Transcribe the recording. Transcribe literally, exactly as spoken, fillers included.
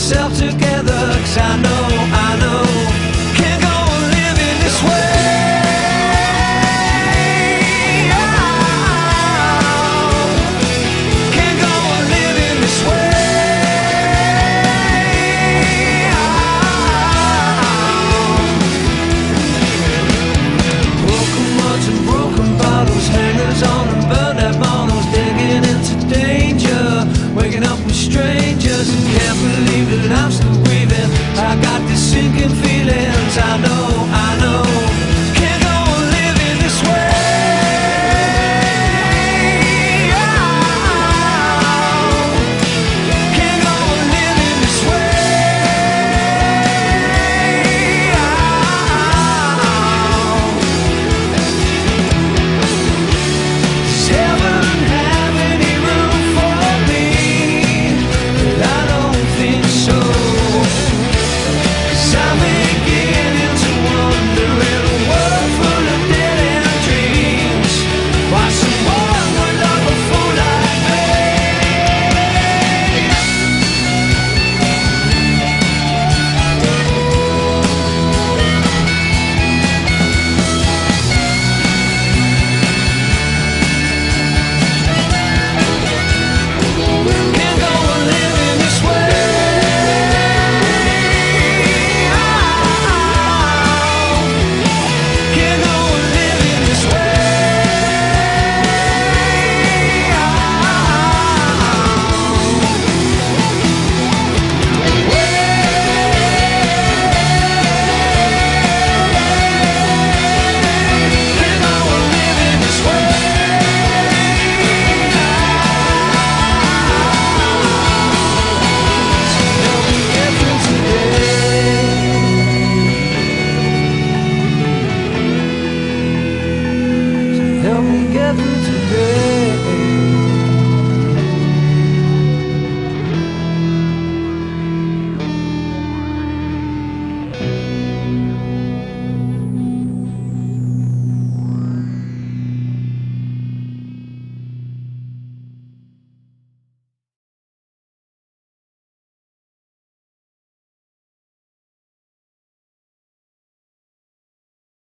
yourself together, 'cause I know, I know, can't go on living this way. Can't go on living this way. Broken words and broken bottles, hangers on and burned out models, digging into danger, waking up with strangers, and can't believe that I'm still